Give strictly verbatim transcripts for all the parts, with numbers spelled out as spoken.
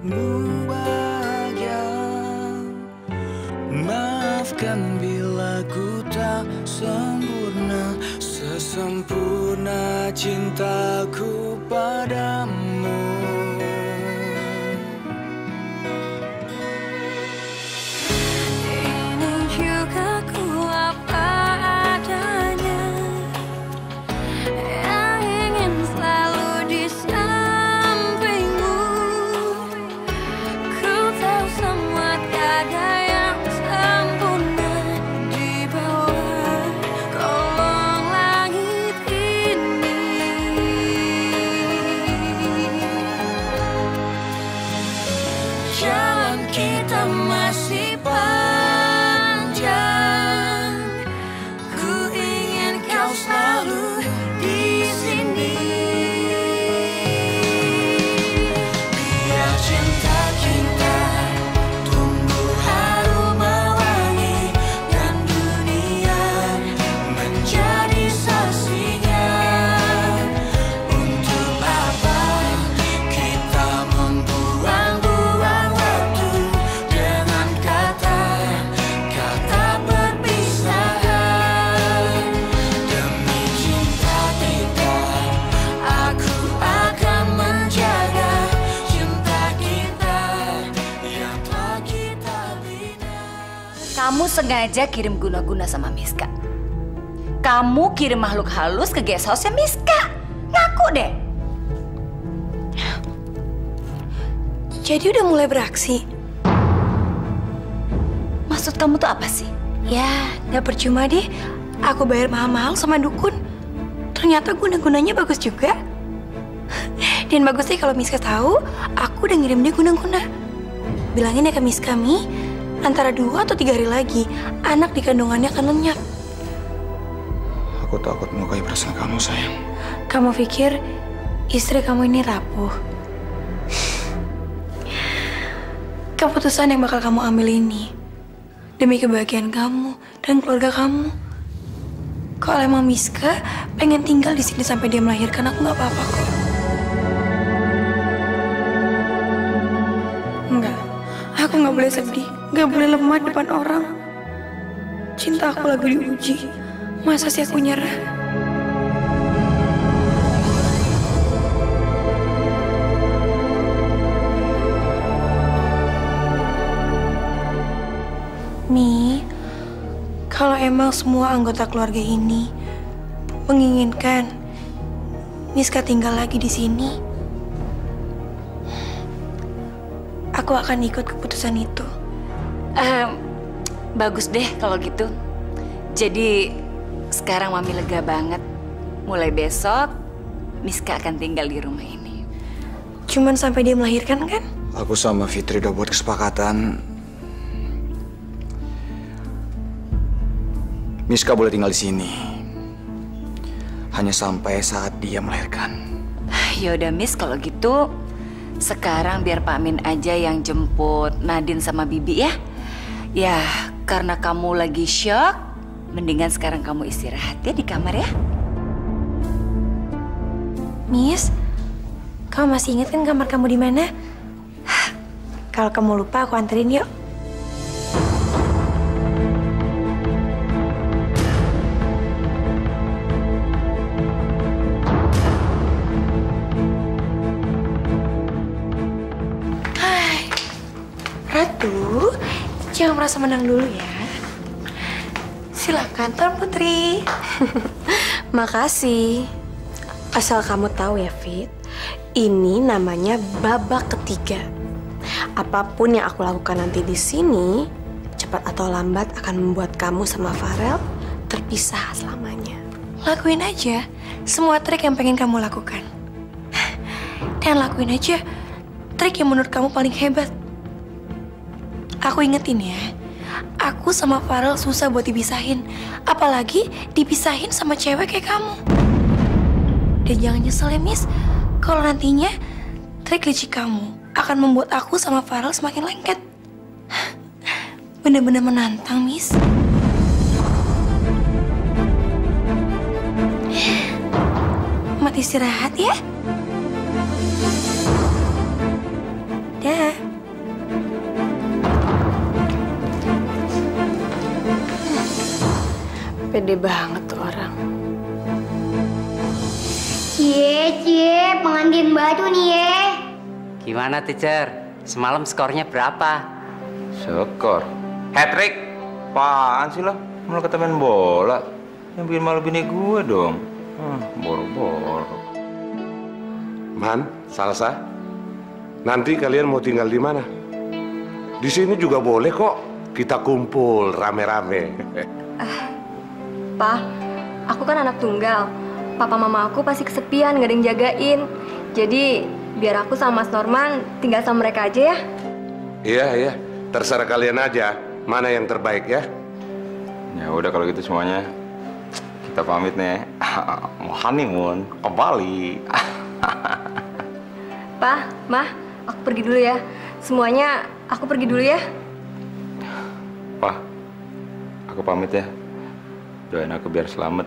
membuatmu bahagia. Maafkan bila ku tak sempurna, sesempurna cintaku padamu. Ini juga ku apa adanya, yang ingin selalu di sampingmu. Ku tahu semua tiada yang sempurna di bawah kolong langit ini. Jalan kita masih panjang, ku ingin kau selalu di sini. Biar cinta kita tumbuh harum mewangi, dan dunia menjadi saksinya. Untuk apa kita membuang-buang waktu dengan kata-kata perpisahan. Demi cinta kita, aku akan menjaga cinta kita yang telah kita bina. Kamu sengaja kirim guna-guna sama Miska. Kamu kirim makhluk halus ke guest house-nya Miska. Ngaku deh. Jadi udah mulai beraksi? Maksud kamu tuh apa sih? Ya, gak percuma deh. Aku bayar mahal-mahal sama dukun. Ternyata guna-gunanya bagus juga. Dan bagusnya kalau Miska tahu, aku udah ngirim dia guna-guna. Bilangin ya ke Miska, Mi, antara dua atau tiga hari lagi, anak di kandungannya akan lenyap. Aku takut melukai perasaan kamu, sayang. Kamu pikir istri kamu ini rapuh? Keputusan yang bakal kamu ambil ini demi kebahagiaan kamu dan keluarga kamu. Kalau emang Miska pengen tinggal di sini sampai dia melahirkan, aku nggak apa-apa kok. Enggak, aku nggak boleh sedih, nggak boleh lemah depan orang. Cinta aku lagi diuji, masa sih aku nyerah? Mi, kalau emang semua anggota keluarga ini menginginkan Miska tinggal lagi di sini, aku akan ikut keputusan itu. Ehm, bagus deh kalau gitu. Jadi sekarang Mami lega banget. Mulai besok Miska akan tinggal di rumah ini. Cuman sampai dia melahirkan kan? Aku sama Fitri udah buat kesepakatan. Miska boleh tinggal di sini hanya sampai saat dia melahirkan. Ya udah Miss, kalau gitu sekarang biar Pak Min aja yang jemput Nadine sama Bibi ya. Ya, karena kamu lagi shock, mendingan sekarang kamu istirahat ya di kamar ya. Miss, kamu masih ingat kan kamar kamu di mana? Kalau kamu lupa, aku anterin yuk. Ratu, jangan merasa menang dulu ya. Silakan, Tuan Putri. Makasih. Asal kamu tahu ya, Fit, ini namanya babak ketiga. Apapun yang aku lakukan nanti di sini, cepat atau lambat akan membuat kamu sama Farel terpisah selamanya. Lakuin aja semua trik yang pengen kamu lakukan. Dan lakuin aja trik yang menurut kamu paling hebat. Aku ingetin ya, aku sama Farel susah buat dipisahin. Apalagi dipisahin sama cewek kayak kamu. Dan jangan nyesel ya, Miss, kalau nantinya trik licik kamu akan membuat aku sama Farel semakin lengket. Bener-bener menantang, Miss. Mat istirahat ya. Ya. Pede banget tuh orang. Cie, cie, pengantin baru nih ya. Gimana, teacher? Semalam skornya berapa? Skor? Hat-trick? Apaan sih lo? Malah kata main bola. Yang bikin malu bini gue dong. Hmm, boro-boro. Man, Salsa, nanti kalian mau tinggal di mana? Di sini juga boleh kok. Kita kumpul rame-rame. Pa, aku kan anak tunggal. Papa mama aku pasti kesepian, gak ada yang jagain. Jadi biar aku sama Mas Norman tinggal sama mereka aja ya. Iya, iya. Terserah kalian aja. Mana yang terbaik ya? Ya udah kalau gitu semuanya kita pamit nih. Mau honeymoon ke Bali. Pa, Ma, aku pergi dulu ya. Semuanya aku pergi dulu ya. Pak, aku pamit ya. Doain aku biar selamat.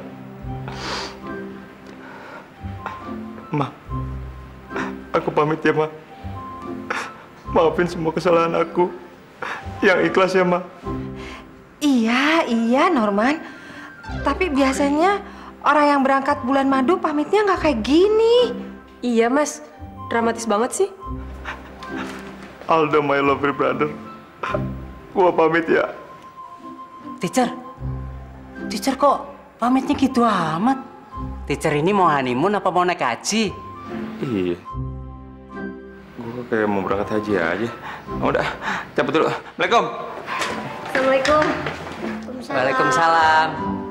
Ma, aku pamit ya, Ma. Maafin semua kesalahan aku. Yang ikhlas ya, Ma. Iya, iya Norman. Tapi biasanya orang yang berangkat bulan madu pamitnya nggak kayak gini. Iya mas, dramatis banget sih. Aldo, my lovely brother. Gua pamit ya. Teacher, teacher kok pamitnya gitu amat? Teacher ini mau honeymoon apa mau naik haji? Iya. Gua kayak mau berangkat haji aja. Oh, udah, cabut dulu. Assalamualaikum. Assalamualaikum. Waalaikumsalam.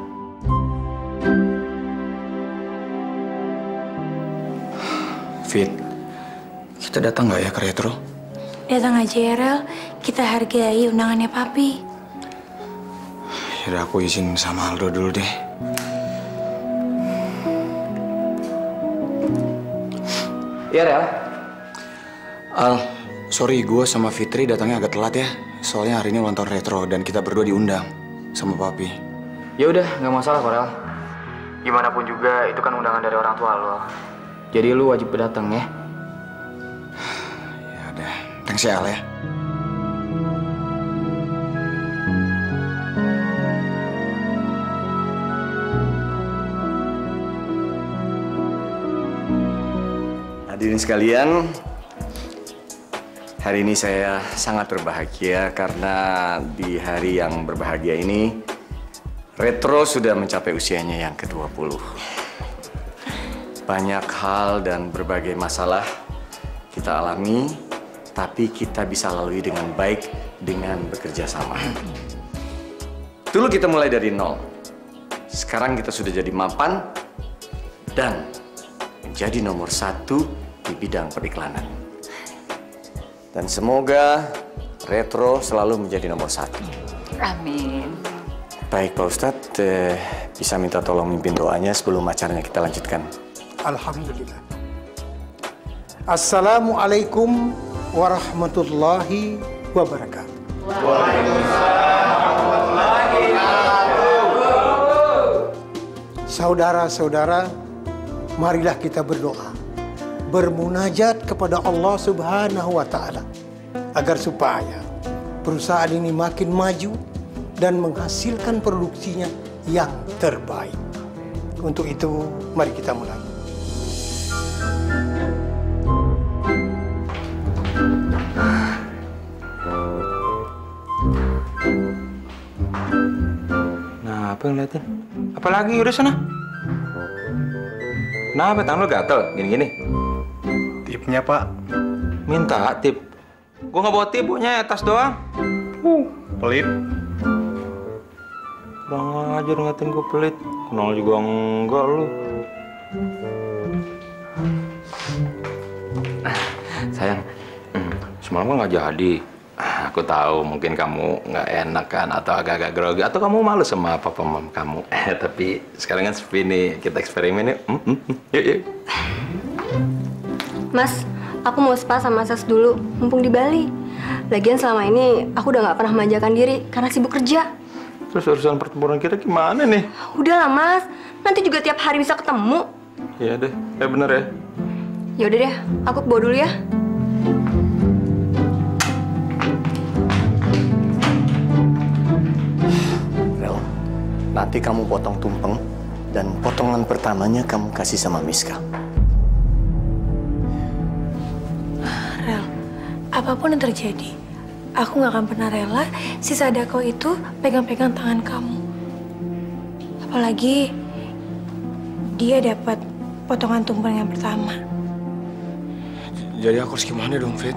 Fit, kita datang nggak ya ke Retro? Datang aja ya, Rel. Kita hargai undangannya Papi. Yaudah, aku izin sama Aldo dulu deh. Iya, Rel. Al, sorry gue sama Fitri datangnya agak telat ya. Soalnya hari ini ulang tahun Retro dan kita berdua diundang sama Papi. Ya udah, nggak masalah, Korel. Gimana pun juga itu kan undangan dari orang tua lo. Jadi lu wajib datang ya. Ya udah, thanks ya Al ya. Hadirin sekalian, hari ini saya sangat berbahagia karena di hari yang berbahagia ini Retro sudah mencapai usianya yang ke dua puluh. Banyak hal dan berbagai masalah kita alami, tapi kita bisa lalui dengan baik dengan bekerja sama. Dulu kita mulai dari nol. Sekarang kita sudah jadi mapan dan menjadi nomor satu di bidang periklanan. Dan semoga Retro selalu menjadi nomor satu. Amin. Baik Pak Ustadz, eh, bisa minta tolong mimpin doanya sebelum acaranya kita lanjutkan. Alhamdulillah. Assalamualaikum warahmatullahi wabarakatuh. Saudara-saudara, marilah kita berdoa, bermunajat kepada Allah Subhanahu wa Ta'ala agar supaya perusahaan ini makin maju dan menghasilkan produksinya yang terbaik. Untuk itu, mari kita mulai. Nah, apa yang liatin? Apalagi udah sana. Kenapa tangan lo gatel gini-gini? Tipnya Pak. Minta tip. Gua nggak bawa tip, punya tas doang. Uh, pelit. Kurang ajar ngatain gue pelit. Kenal juga enggak lu. Sayang, semalam kan nggak jadi. Aku tahu mungkin kamu nggak enak kan, atau agak-agak grogi, atau kamu malu sama papa mama kamu. Eh, tapi sekarang kan sepi nih, kita eksperimen yuk. Mm -mm. Yuk, yuk. Mas, aku mau spa sama Sas dulu, mumpung di Bali. Lagian selama ini aku udah nggak pernah memanjakan diri karena sibuk kerja. Terus urusan pertempuran kita gimana nih? Udahlah Mas, nanti juga tiap hari bisa ketemu. Iya deh, eh bener ya. Ya udah deh, aku bawa dulu ya. Nanti kamu potong tumpeng dan potongan pertamanya kamu kasih sama Miska. Rel, apapun yang terjadi, aku nggak akan pernah rela si Sadako itu pegang-pegang tangan kamu. Apalagi dia dapat potongan tumpeng yang pertama. Jadi aku harus gimana dong, Fit?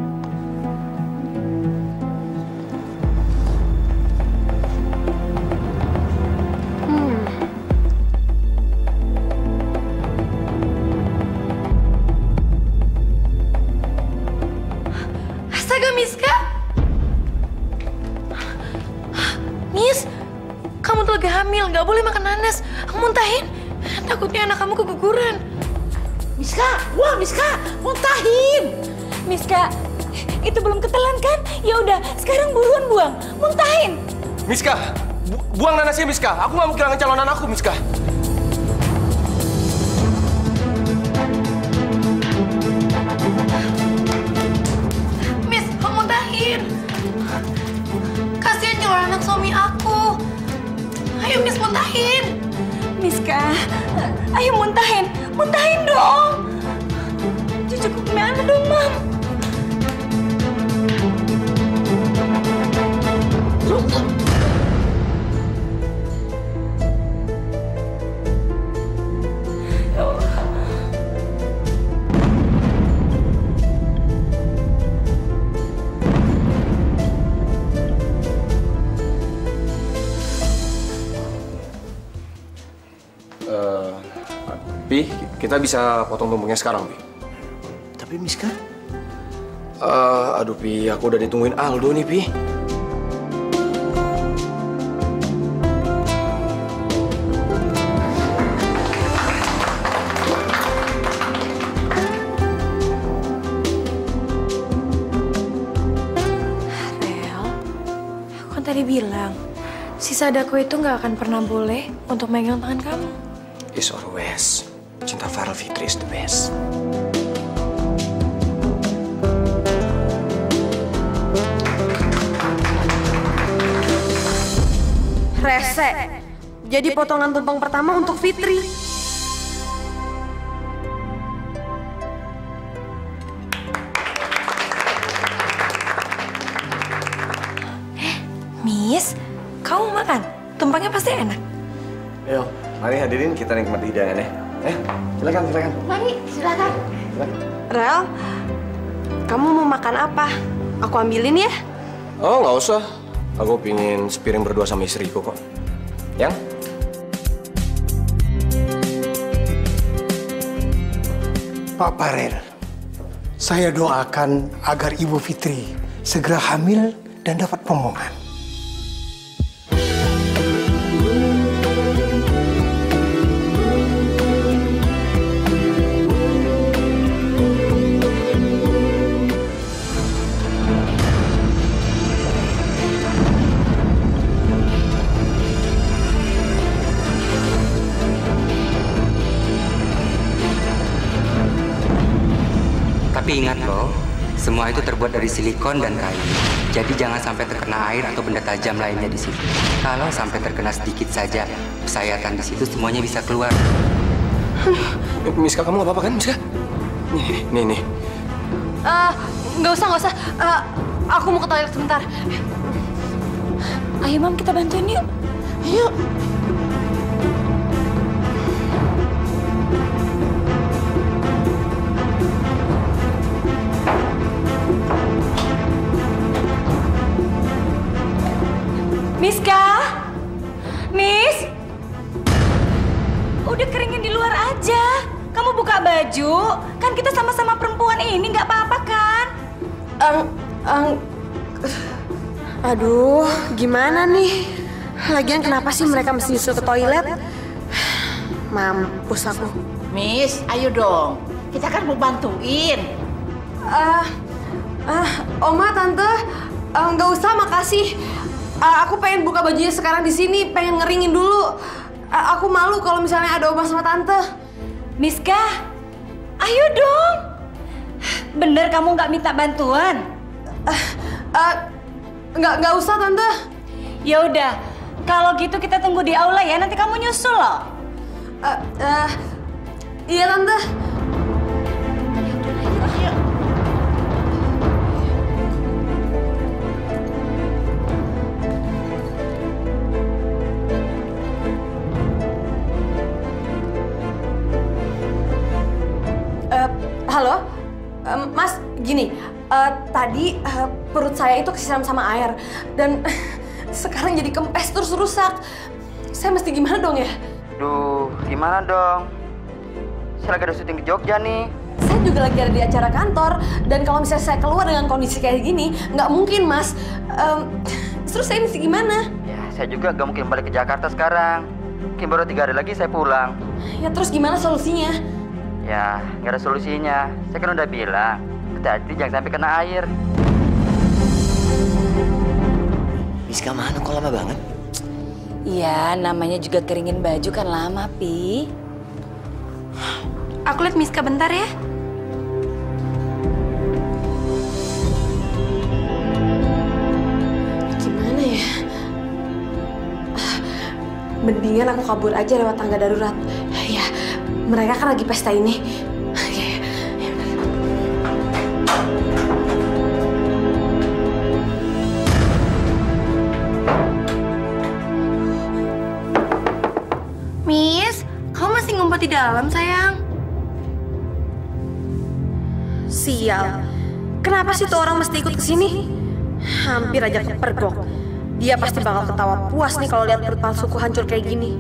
Miska? Nis, kamu tuh lagi hamil, nggak boleh makan nanas. Muntahin, takutnya anak kamu keguguran. Miska, wah Miska, muntahin. Miska, itu belum ketelan kan? Ya udah, sekarang buruan buang, muntahin. Miska, bu buang nanasnya Miska. Aku nggak mau kehilangan calon anakku, Miska. Kasihan calon anak suami aku. Ayo Miss, muntahin. Miska, ayo muntahin. Muntahin dong. Cucuku gimana dong, Mam? Pi, kita bisa potong tumpengnya sekarang, Pi. Tapi Miska? Uh, aduh, Pi, aku udah ditungguin Aldo nih, Pi. Rel, aku kan tadi bilang, si Sadako itu nggak akan pernah boleh untuk megang tangan kamu. Is always. Cinta Farel Fitri is the best. Rese. Jadi potongan tumpeng pertama untuk Fitri. Miss, kamu makan? Tumpengnya pasti enak. Ayo, mari hadirin kita nikmati hidangannya. Eh, silakan, silakan. Mari, silakan. Rel, kamu mau makan apa? Aku ambilin ya? Oh, nggak usah. Aku pingin sepiring berdua sama istriku kok. Yang? Pak Farel, saya doakan agar Ibu Fitri segera hamil dan dapat pombongan. Tapi ingat loh, semua itu terbuat dari silikon dan kayu. Jadi jangan sampai terkena air atau benda tajam lainnya di situ. Kalau sampai terkena sedikit saja sayatan di situ, semuanya bisa keluar. Miska, kamu nggak apa-apa kan, Miska? Nih, nih, nih. Uh, nggak usah, nggak usah. Uh, aku mau ke toilet sebentar. Ayo, Mam, kita bantuin yuk. Yuk. Miska? Miss? Udah keringin di luar aja. Kamu buka baju. Kan kita sama-sama perempuan ini, nggak apa-apa kan? Um, um, aduh, gimana nih? Lagian kenapa sih mereka mesti nyusul ke toilet? Mampus aku. Miss, ayo dong. Kita kan mau bantuin. Ah, uh, uh, Oma, Tante, nggak uh, usah, makasih. Uh, aku pengen buka bajunya sekarang di sini, pengen ngeringin dulu. Uh, aku malu kalau misalnya ada Oma sama Tante. Miska, ayo dong. Bener kamu nggak minta bantuan? Uh, uh, nggak nggak usah Tante. Ya udah, kalau gitu kita tunggu di aula ya. Nanti kamu nyusul loh. Uh, uh, iya tante. Uh, halo, uh, Mas, gini. Uh, tadi uh, perut saya itu kesiram sama air dan sekarang jadi kempes terus rusak. Saya mesti gimana dong ya? Duh, gimana dong? Saya lagi ada syuting di Jogja nih. Saya juga lagi ada di acara kantor dan kalau misalnya saya keluar dengan kondisi kayak gini, nggak mungkin, Mas. Um, terus saya mesti gimana? Ya, saya juga nggak mungkin balik ke Jakarta sekarang. Mungkin baru tiga hari lagi saya pulang. Ya terus gimana solusinya? Ya, nggak ada solusinya. Saya kan udah bilang, hati-hati jangan sampai kena air. Miska mana kok lama banget? Iya, namanya juga keringin baju kan lama, Pi. Aku lihat Miska bentar ya. Gimana ya? Mendingan aku kabur aja lewat tangga darurat. Ya, mereka kan lagi pesta ini. Ya, ya, ya. Miss, kamu masih ngumpet di dalam, sayang? Sial. Kenapa sih tuh orang mesti ikut ke sini? Hampir aja kepergok. Dia pasti bakal ketawa puas nih kalau lihat perut palsuku hancur kayak gini.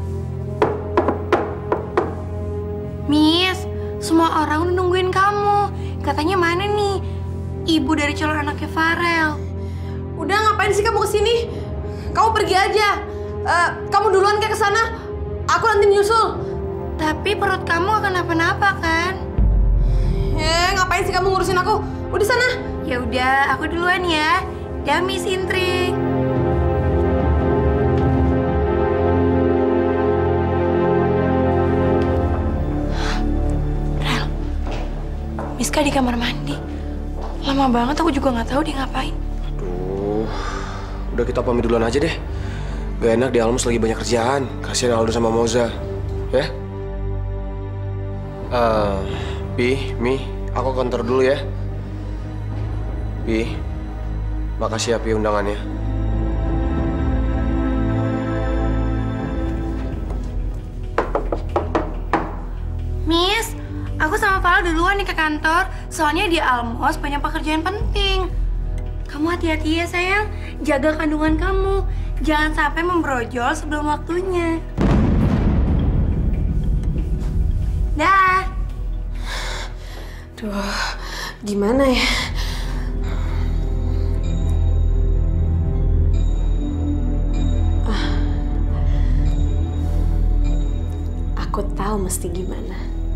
Miss, semua orang udah nungguin kamu. Katanya mana nih? Ibu dari calon anaknya Farel. Udah ngapain sih kamu kesini? Kamu pergi aja. Uh, kamu duluan kayak kesana. Aku nanti nyusul. Tapi perut kamu gak kenapa-napa kan? Eh, ngapain sih kamu ngurusin aku? Udah sana. Ya udah, aku duluan ya. Dah, Miss Intrik. Rel, Miska di kamar mandi. Lama banget, aku juga nggak tahu dia ngapain. Aduh, udah kita pamit duluan aja deh. Gak enak di Almus lagi banyak kerjaan. Kasihan Aldo sama Moza, ya? Uh, Pi, Mi, aku kantor dulu ya. Pi, makasih ya Pi undangannya. Miss, aku sama Farel duluan nih ke kantor. Soalnya di Almos banyak pekerjaan penting. Kamu hati-hati ya sayang, jaga kandungan kamu. Jangan sampai membrojol sebelum waktunya. Dah. Duh, gimana ya? Ah. Aku tahu mesti gimana.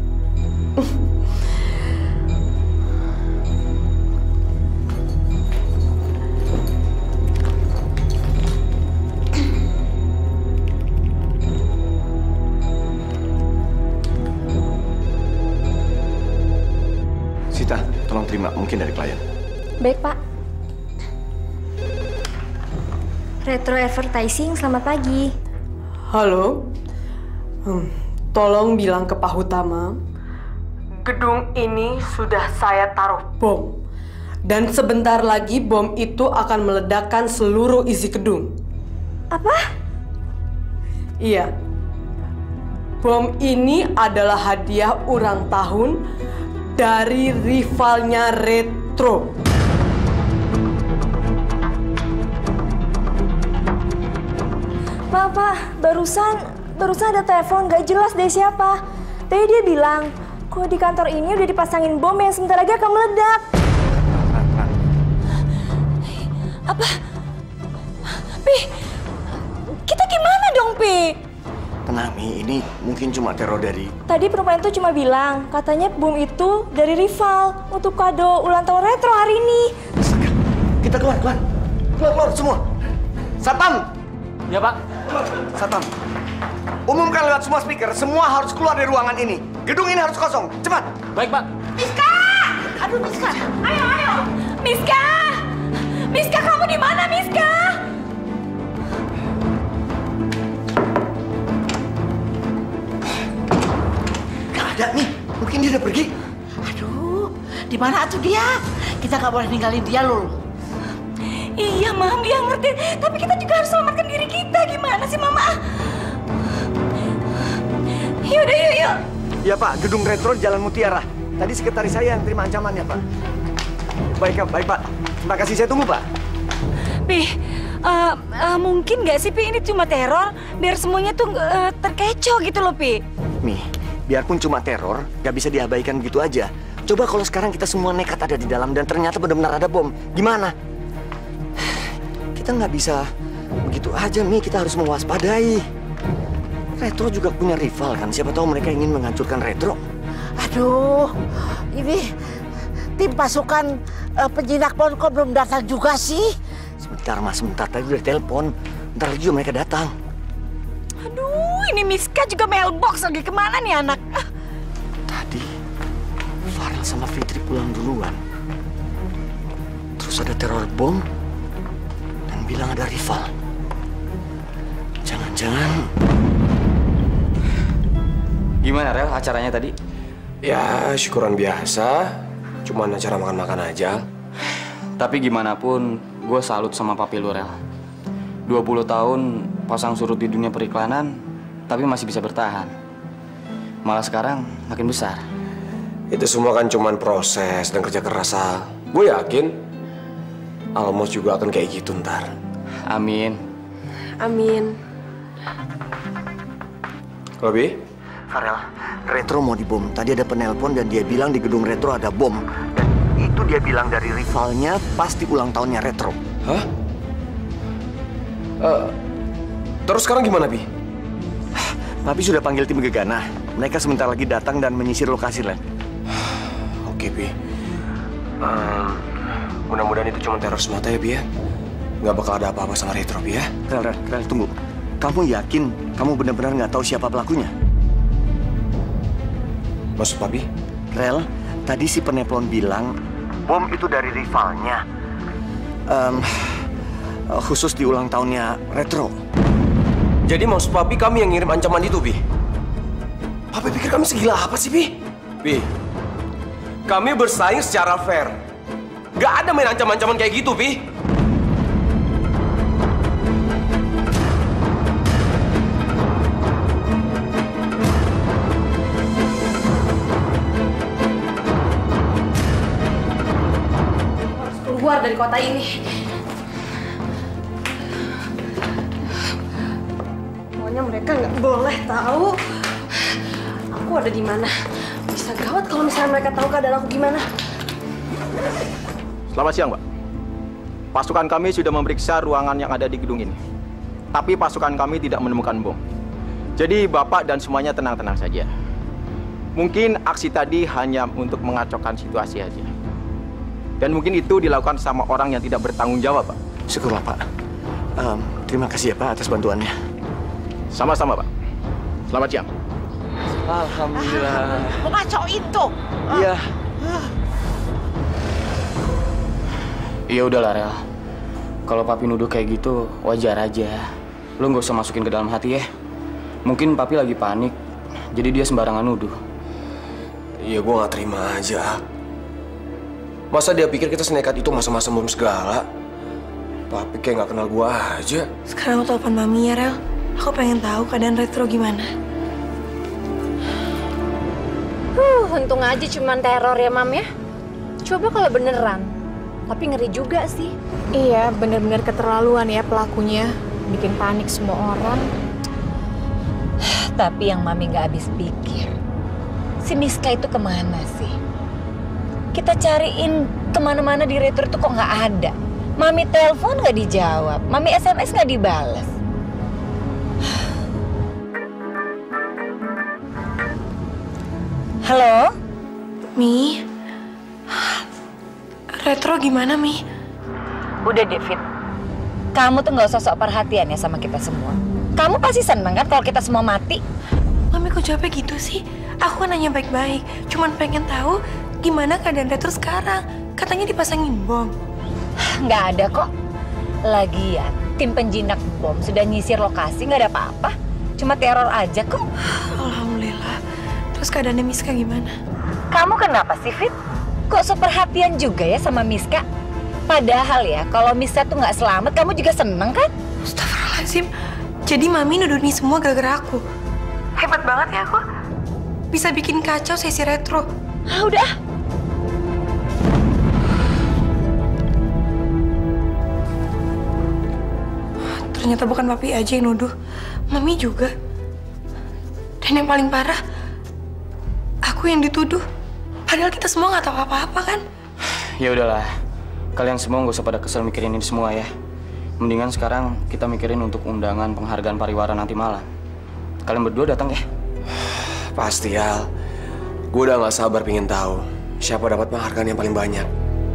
Sita, tolong terima, mungkin dari klien. Baik, Pak. Retro Advertising, selamat pagi. Halo. Hmm, tolong bilang ke Pak Hutama, gedung ini sudah saya taruh bom. Dan sebentar lagi bom itu akan meledakkan seluruh isi gedung. Apa? Iya. Bom ini adalah hadiah ulang tahun dari rivalnya Retro. Pak, Pak, barusan barusan ada telepon gak jelas dari siapa. Tadi dia bilang, kok di kantor ini udah dipasangin bom yang sebentar lagi akan meledak. Apa? Pi, kita gimana dong, Pi? Tenang, Mi, ini mungkin cuma teror dari... Tadi perempuan itu cuma bilang, katanya bom itu dari rival untuk kado ulang tahun Retro hari ini. Astaga, kita keluar, keluar. Keluar, keluar semua. Satpam! Ya, Pak. Satpam, umumkan lewat semua speaker, semua harus keluar dari ruangan ini. Gedung ini harus kosong, cepat. Baik, Pak. Miska! Aduh, Miska. Ayo, ayo. Miska! Miska, kamu di mana, Miska? Yakin dia udah pergi? Aduh, di mana tuh dia? Kita nggak boleh ninggalin dia loh. Iya, Mam, dia ngerti. Tapi kita juga harus selamatkan diri kita. Gimana sih, Mama? Yaudah, yuk, yuk. Ya, Pak. Gedung Retro Jalan Mutiara. Tadi sekretaris saya yang terima ancamannya, Pak. Baik, baik, Pak. Terima kasih. Saya tunggu, Pak. Pi, uh, uh, mungkin nggak sih, Pi? Ini cuma teror. Biar semuanya tuh uh, terkecoh gitu loh, Pi. Mi, biarpun cuma teror, nggak bisa diabaikan gitu aja. Coba kalau sekarang kita semua nekat ada di dalam dan ternyata benar-benar ada bom. Gimana? Kita nggak bisa begitu aja, Mi. Kita harus mewaspadai. Retro juga punya rival kan. Siapa tahu mereka ingin menghancurkan Retro. Aduh, ini tim pasukan uh, penjinak bom kok belum datang juga sih? Sebentar, Mas. Sebentar. Tadi udah telepon. Bentar lagi juga mereka datang. Aduh, ini Miska juga mailbox lagi. Kemana nih anak? Tadi Farel sama Fitri pulang duluan. Terus ada teror bom dan bilang ada rival. Jangan-jangan... Gimana, Rel, acaranya tadi? Ya, syukuran biasa. Cuman acara makan-makan aja. Tapi gimana pun, gue salut sama papi lu, Rel. dua puluh tahun pasang surut di dunia periklanan, tapi masih bisa bertahan. Malah sekarang makin besar. Itu semua kan cuman proses dan kerja keras, Sal. Gue yakin Almos juga akan kayak gitu ntar. Amin. Amin. Robi? Farel, Retro mau dibom. Tadi ada penelpon dan dia bilang di gedung Retro ada bom. Dan itu dia bilang dari rivalnya pasti ulang tahunnya Retro. Hah? Uh, terus sekarang gimana, Bi? Papi sudah panggil tim gegana. Mereka sebentar lagi datang dan menyisir lokasi, Len. Oke, Bi. Uh, mudah-mudahan itu cuma teror semata ya, Bi ya. Nggak bakal ada apa-apa sama Retro, Bi ya. Rel, Rel, Rel, tunggu. Kamu yakin kamu benar-benar nggak tahu siapa pelakunya? Maksud Papi? Rel, tadi si penelpon bilang bom itu dari rivalnya. Um, khusus di ulang tahunnya Retro. Jadi maksud Papi kami yang ngirim ancaman itu, Bi? Papi pikir kami segila apa sih, Bi? Bi, kami bersaing secara fair. Gak ada main ancam-ancaman kayak gitu, Bi. Keluar dari kota ini. Pokoknya mereka nggak boleh tahu aku ada di mana. Bisa gawat kalau misalnya mereka tahu keadaan aku gimana. Selamat siang, Mbak. Pasukan kami sudah memeriksa ruangan yang ada di gedung ini. Tapi pasukan kami tidak menemukan bom. Jadi Bapak dan semuanya tenang-tenang saja. Mungkin aksi tadi hanya untuk mengacaukan situasi aja. Dan mungkin itu dilakukan sama orang yang tidak bertanggung jawab, Pak. Syukurlah, Pak. Um, terima kasih ya, Pak, atas bantuannya. Sama-sama, Pak. Selamat siang. Alhamdulillah. Mengacau itu. Iya. Iya udahlah, Rel. Kalau Papi nuduh kayak gitu, wajar aja. Lu nggak usah masukin ke dalam hati ya. Mungkin Papi lagi panik, jadi dia sembarangan nuduh. Iya, gue nggak terima aja. Masa dia pikir kita senekat itu masa-masa bom segala? Papi kayak nggak kenal gua aja. Sekarang aku telepon Mami ya, Rel. Aku pengen tahu keadaan Retro gimana. Huh, untung aja cuman teror ya, Mam ya. Coba kalau beneran. Tapi ngeri juga sih. Iya, bener-bener keterlaluan ya pelakunya. Bikin panik semua orang. Tapi yang Mami nggak habis pikir, si Miska itu kemana sih? Kita cariin kemana-mana di Retro itu kok nggak ada. Mami telepon nggak dijawab, Mami S M S nggak dibalas. Halo? Mi? Retro gimana, Mi? Udah, David. Kamu tuh nggak usah sok perhatian ya sama kita semua. Kamu pasti seneng kan kalau kita semua mati? Mami kok jawabnya gitu sih? Aku kan nanya baik-baik. Cuman pengen tahu gimana keadaan Retro sekarang. Katanya dipasangin bom. Nggak ada kok. Lagian, tim penjinak bom sudah nyisir lokasi, nggak ada apa-apa. Cuma teror aja kok. Alhamdulillah. Terus keadaannya Miska gimana? Kamu kenapa sih, Fit? Kok seperhatian juga ya sama Miska? Padahal ya, kalau Miska tuh nggak selamat, kamu juga seneng kan? Astagfirullahaladzim. Jadi Mami nuduh ini semua gara-gara aku. Hebat banget ya aku. Bisa bikin kacau sesi retro. Ah, udah. Ternyata bukan Papi aja yang nuduh. Mami juga. Dan yang paling parah, aku yang dituduh. Padahal kita semua nggak tahu apa-apa kan? Ya udahlah, kalian semua nggak usah pada kesel mikirin ini semua ya. Mendingan sekarang kita mikirin untuk undangan penghargaan pariwara nanti malam. Kalian berdua datang ya? Pasti, Al. Gue udah nggak sabar pengen tahu siapa dapat penghargaan yang paling banyak.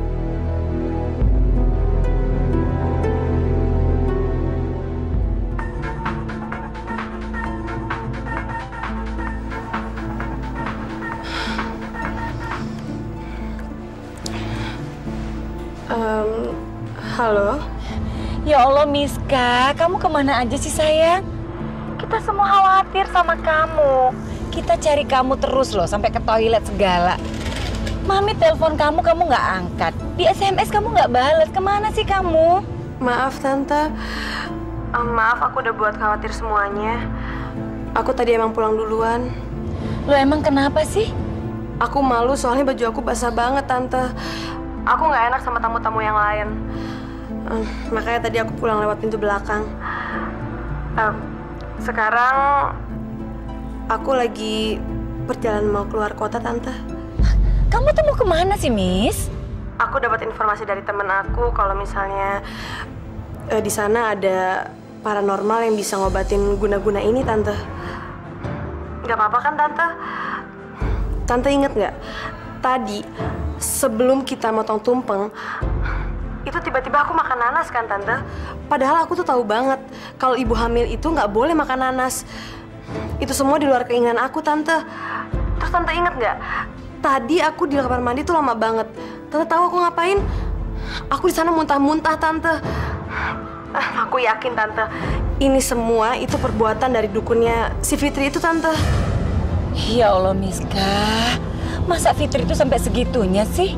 Um, halo? Ya Allah, Miska, kamu kemana aja sih sayang? Kita semua khawatir sama kamu. Kita cari kamu terus loh, sampai ke toilet segala. Mami telepon kamu, kamu nggak angkat. Di S M S kamu nggak balas. Kemana sih kamu? Maaf Tante, um, maaf aku udah buat khawatir semuanya. Aku tadi emang pulang duluan. Lo emang kenapa sih? Aku malu soalnya baju aku basah banget Tante. Aku nggak enak sama tamu-tamu yang lain. Um, makanya tadi aku pulang lewat pintu belakang. Um, sekarang aku lagi perjalanan mau keluar kota, Tante. Kamu tuh mau kemana sih, Miss? Aku dapat informasi dari temen aku kalau misalnya uh, di sana ada paranormal yang bisa ngobatin guna-guna ini, Tante. Gak apa-apa kan, Tante? Tante inget nggak? Tadi sebelum kita motong tumpeng, itu tiba-tiba aku makan nanas kan, Tante? Padahal aku tuh tahu banget kalau ibu hamil itu nggak boleh makan nanas. Itu semua di luar keinginan aku, Tante. Terus Tante inget nggak? Tadi aku di kamar mandi tuh lama banget. Tante tahu aku ngapain? Aku di sana muntah-muntah, Tante. Ah, aku yakin, Tante, ini semua itu perbuatan dari dukunnya si Fitri itu, Tante. Ya Allah, Miska. Masa Fitri itu sampai segitunya sih?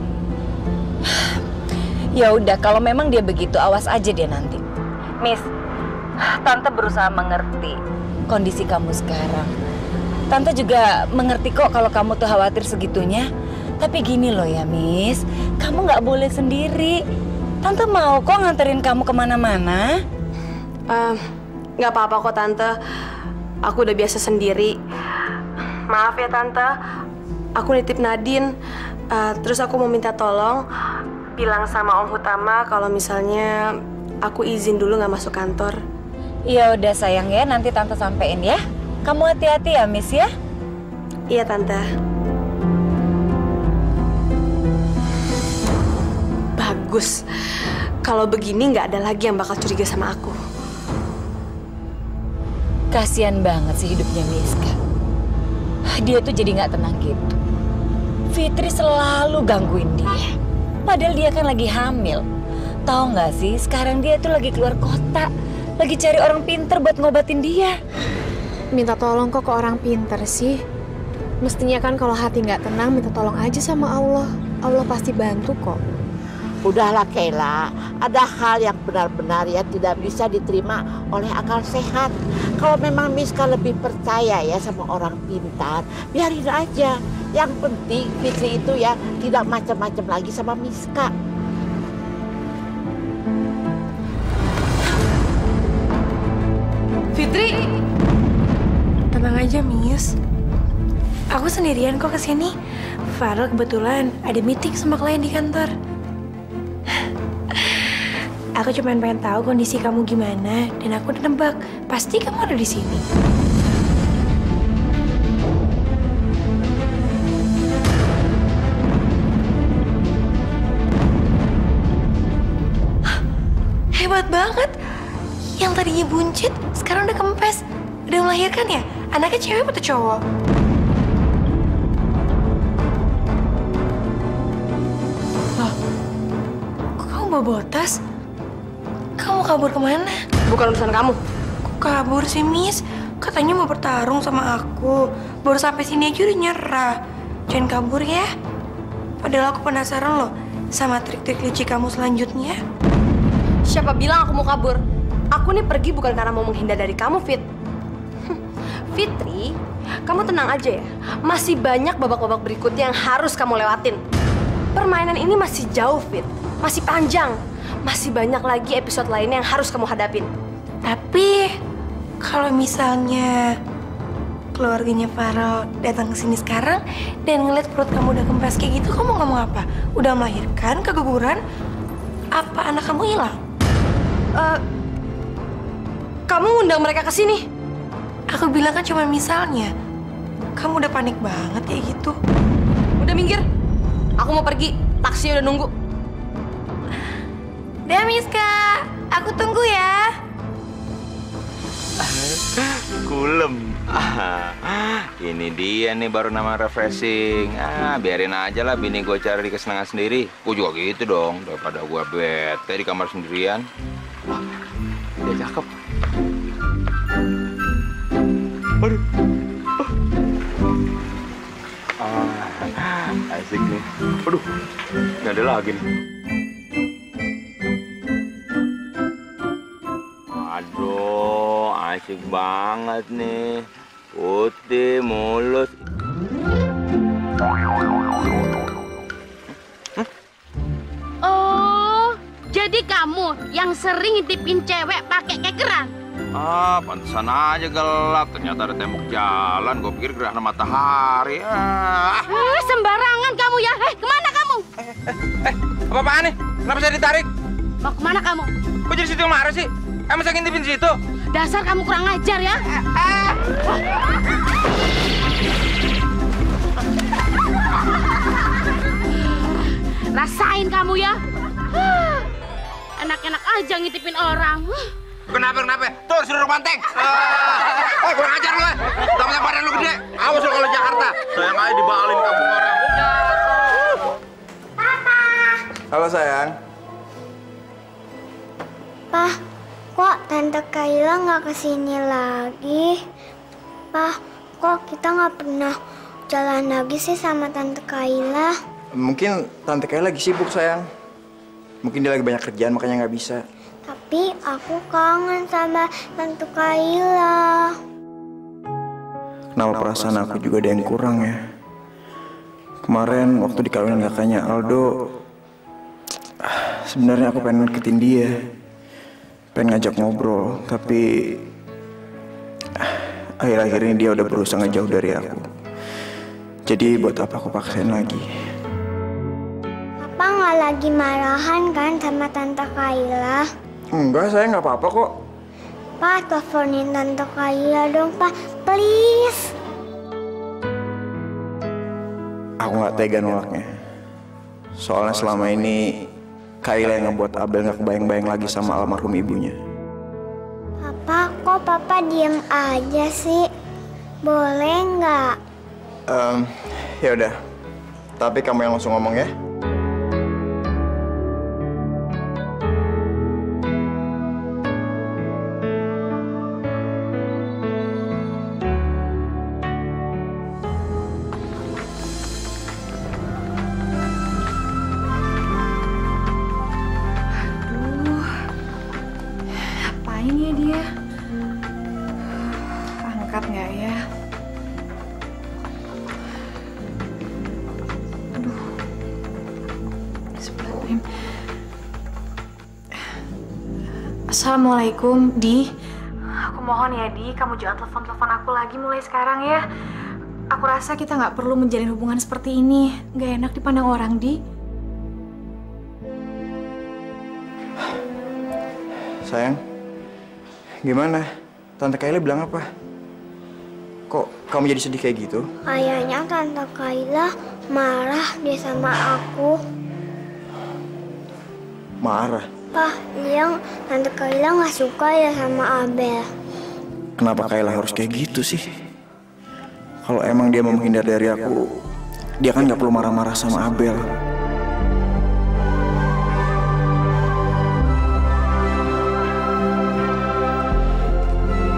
Ya udah, kalau memang dia begitu, awas aja dia nanti. Miss, Tante berusaha mengerti kondisi kamu sekarang. Tante juga mengerti kok kalau kamu tuh khawatir segitunya. Tapi gini loh ya, Miss, kamu nggak boleh sendiri. Tante mau kok nganterin kamu kemana-mana. Uh, nggak apa-apa kok, Tante. Aku udah biasa sendiri. Maaf ya, Tante. Aku nitip Nadine. Uh, terus aku mau minta tolong bilang sama Om Hutama kalau misalnya aku izin dulu nggak masuk kantor. Ya udah sayang ya, nanti Tante sampein ya. Kamu hati-hati ya, Miss ya. Iya, Tante. Bagus. Kalau begini nggak ada lagi yang bakal curiga sama aku. Kasian banget sih hidupnya Miska. Dia tuh jadi nggak tenang gitu. Fitri selalu gangguin dia. Padahal dia kan lagi hamil. Tahu nggak sih, sekarang dia tuh lagi keluar kota, lagi cari orang pinter buat ngobatin dia. Minta tolong kok ke orang pinter sih. Mestinya kan kalau hati nggak tenang, minta tolong aja sama Allah. Allah pasti bantu kok. Udahlah Kayla, ada hal yang benar-benar ya tidak bisa diterima oleh akal sehat. Kalau memang Miska lebih percaya ya sama orang pintar, biarin aja. Yang penting Fitri itu ya tidak macam-macam lagi sama Miska. Fitri, tenang aja, Miss. Aku sendirian kok kesini. Farel kebetulan ada meeting sama klien di kantor. Aku cuma pengen tahu kondisi kamu gimana, dan aku udah nebak pasti kamu ada di sini. Hebat banget. Yang tadinya buncit, sekarang udah kempes. Udah melahirkan ya? Anaknya cewek atau cowok? Loh, kok kamu bawa tas? Kamu kabur kemana? Bukan urusan kamu. Kok kabur sih, Miss? Katanya mau bertarung sama aku. Baru sampai sini aja udah nyerah. Jangan kabur ya. Padahal aku penasaran loh sama trik-trik licik kamu selanjutnya. Siapa bilang aku mau kabur? Aku nih pergi bukan karena mau menghindar dari kamu, Fit. Fitri, kamu tenang aja ya. Masih banyak babak-babak berikutnya yang harus kamu lewatin. Permainan ini masih jauh, Fit. Masih panjang. Masih banyak lagi episode lainnya yang harus kamu hadapin. Tapi kalau misalnya keluarganya Farel datang ke sini sekarang dan ngeliat perut kamu udah kempes kayak gitu, kamu ngomong apa? Udah melahirkan, keguguran, apa anak kamu hilang? Uh, kamu ngundang mereka ke sini? Aku bilang kan cuma misalnya. Kamu udah panik banget ya gitu. Udah minggir. Aku mau pergi. Taksi udah nunggu. Dah Miska, aku tunggu ya. Kulem. Ah, ini dia nih baru nama refreshing. Ah, biarin aja lah bini gue cari kesenangan sendiri. Gue juga gitu dong, daripada gue bete di kamar sendirian. Wah, dia cakep. Aduh. Ah, asik nih. Aduh, nggak ada lagi nih. Aduh, asik banget nih. Putih, mulus. Oh, jadi kamu yang sering ngintipin cewek pakai kekeran? Ah, pantesan aja gelap. Ternyata ada tembok jalan. Gue pikir gerhana matahari. Ah. Eh, sembarangan kamu ya. Eh, kemana kamu? Eh, eh, apa-apaan nih? Kenapa saya ditarik? Mau kemana kamu? Kok jadi situ yang marah sih? Kamu saya ngintipin situ. Dasar kamu kurang ajar ya. Rasain kamu ya. Enak-enak aja ngintipin orang. Kenapa, kenapa? Tuh, suruh banteng. Eh, kurang ajar lu. Tahu badan lu gede. Awas lu kalau Jakarta. Sayang aja dibalin kampung orang. Papa. Halo sayang. Pak, kok Tante Kayla nggak kesini lagi? Pak, kok kita nggak pernah jalan lagi sih sama Tante Kayla? Mungkin Tante Kayla lagi sibuk sayang. Mungkin dia lagi banyak kerjaan makanya nggak bisa. Tapi aku kangen sama Tante Kayla. Kenapa perasaan aku juga ada yang kurang ya? Kemarin waktu di kawinan kakaknya Aldo, sebenarnya aku pengen deketin dia, pengen ngajak ngobrol, tapi akhir-akhir ini dia udah berusaha ngejauh dari aku. Jadi buat apa aku paksain lagi? Papa nggak lagi marahan kan sama Tante Kayla? Enggak, saya nggak apa-apa kok. Pak, teleponin Tante Kayla dong, Pak. Please. Aku nggak tega nolaknya. Soalnya selama ini Kayla yang ngebuat Abel nggak kebayang-bayang lagi sama almarhum ibunya. Papa, kok Papa diem aja sih? Boleh nggak? Um, ya udah. Tapi kamu yang langsung ngomong ya. Assalamualaikum, Di. Aku mohon ya, Di, kamu jangan telepon-telepon aku lagi mulai sekarang ya. Aku rasa kita nggak perlu menjalin hubungan seperti ini. Nggak enak dipandang orang, Di. Sayang, gimana? Tante Kayla bilang apa? Kok kamu jadi sedih kayak gitu? Kayaknya Tante Kayla marah dia sama aku. Marah? Pak, Liang, Tante Kayla nggak suka ya sama Abel. Kenapa Kayla harus kayak gitu sih? Kalau emang dia mau menghindar dari aku, dia kan nggak perlu marah-marah sama Abel.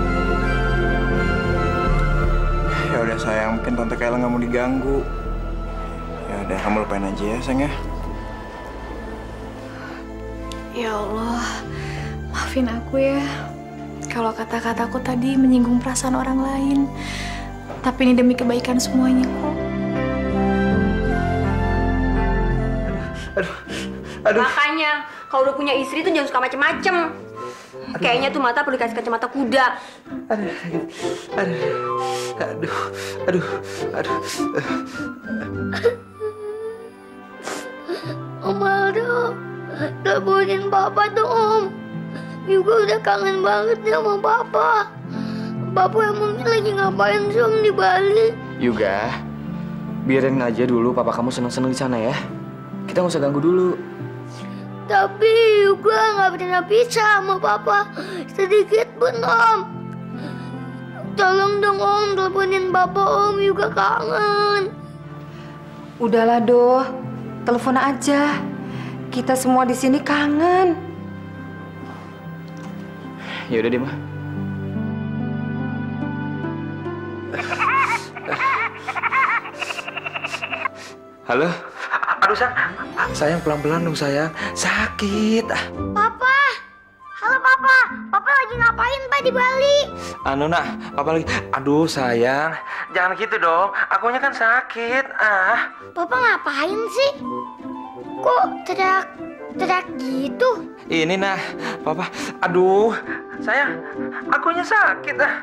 Ya udah sayang, mungkin Tante Kayla nggak mau diganggu. udah kamu lupain aja ya, sayang ya. Ya Allah, maafin aku ya. Kalau kata-kataku tadi menyinggung perasaan orang lain. Tapi ini demi kebaikan semuanya kok. Aduh, aduh. Makanya, kalau udah punya istri tuh jangan suka macem-macem. Kayaknya tuh mata perlu dikasih kacamata kuda. Aduh, aduh, aduh, aduh, aduh. Om Aldo, teleponin Papa dong, Om. Juga udah kangen banget sama Papa. Papa emangnya lagi ngapain sih, Om, di Bali? Juga, biarin aja dulu papa kamu seneng-seneng di sana ya. Kita nggak usah ganggu dulu. Tapi Yuga nggak pernah pisah sama Papa sedikit pun, Om. Tolong dong, Om, teleponin Papa, Om. Yuga kangen. Udahlah, Do. Telepon aja. Kita semua di sini kangen. Ya udah deh, Ma. Halo? Aduh, sayang. Sayang, pelan-pelan dong, sayang. Sakit. Papa! Halo, Papa. Papa lagi ngapain, Pak, di Bali? Anu, nak. Papa lagi... Aduh, sayang. Jangan gitu dong. Akunya kan sakit. Ah. Papa ngapain sih? Kok teriak... teriak gitu? Ini, nah. Papa... Aduh. Sayang, akunya sakit, ah.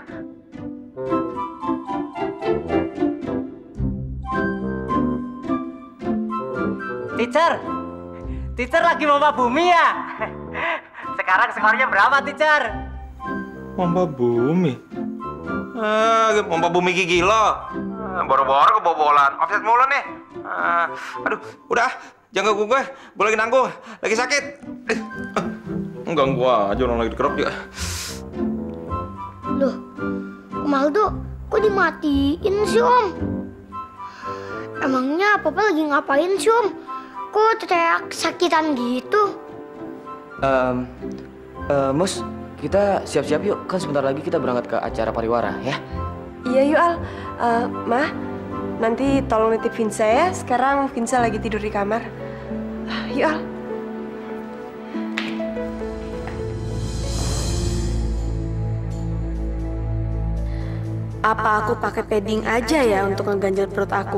Teacher, teacher lagi momba bumi ya? Sekarang skornya berapa, teacher? Momba bumi? Ah, momba bumi gigi lo. Ah, boro-boro kebobolan. Offset mulu nih. Ah, aduh, udah. Jangan ganggu gue. Gue lagi nanggung. Lagi sakit. Eh, ah, ganggu aja orang lagi dikerok juga. Loh, Om Aldo, kok dimatiin sih, Om? Emangnya Papa lagi ngapain sih, Om? Kok teriak sakitan gitu? Um, uh, Mus, kita siap-siap yuk. Kan sebentar lagi kita berangkat ke acara pariwara, ya? Iya yuk, Al. Uh, Ma, nanti tolong nitip Vinsa ya. Sekarang Vinsa lagi tidur di kamar. Uh, yuk, Al. Apa aku pakai padding aja ya untuk ngeganjal perut aku?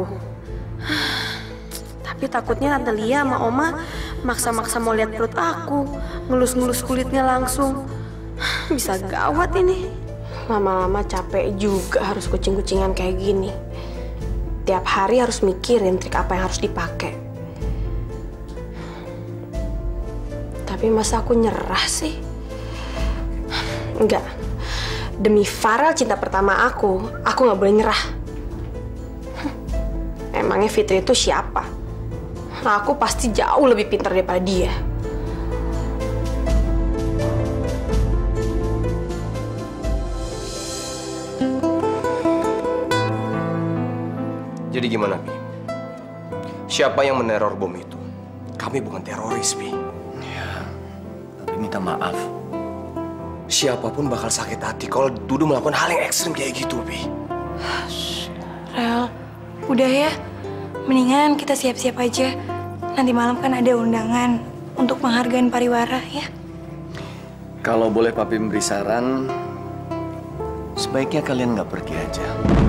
Tapi takutnya Tante Lia sama Oma maksa-maksa mau lihat perut aku, ngelus-ngelus kulitnya langsung. Bisa gawat ini. Lama-lama capek juga harus kucing-kucingan kayak gini. Tiap hari harus mikirin trik apa yang harus dipakai. Tapi masa aku nyerah sih? Enggak. Demi Farel cinta pertama aku, aku nggak boleh nyerah. Emangnya Fitri itu siapa? Aku pasti jauh lebih pintar daripada dia. Jadi gimana, Pi? Siapa yang meneror bom itu? Kami bukan teroris, Pi. Ya, tapi minta maaf. Siapapun bakal sakit hati kalau dituduh melakukan hal yang ekstrim kayak gitu, Pi. Rel, udah ya. Mendingan kita siap-siap aja. Nanti malam kan ada undangan untuk penghargaan pariwara, ya. Kalau boleh Papi memberi saran, sebaiknya kalian nggak pergi aja.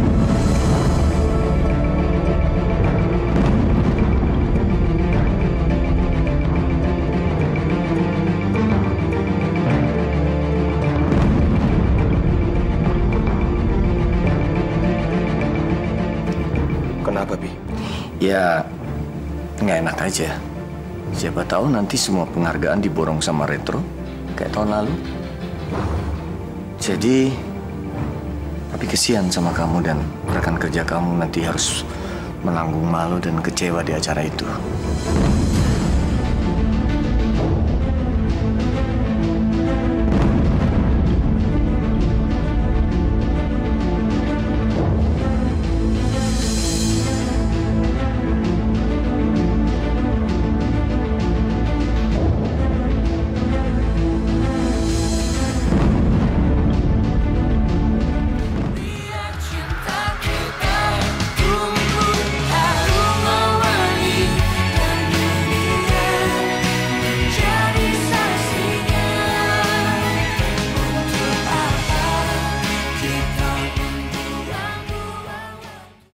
Kenapa, Pi? Ya, nggak enak aja. Siapa tahu nanti semua penghargaan diborong sama Retro, kayak tahun lalu. Jadi, tapi kesian sama kamu dan rekan kerja kamu nanti harus menanggung malu dan kecewa di acara itu.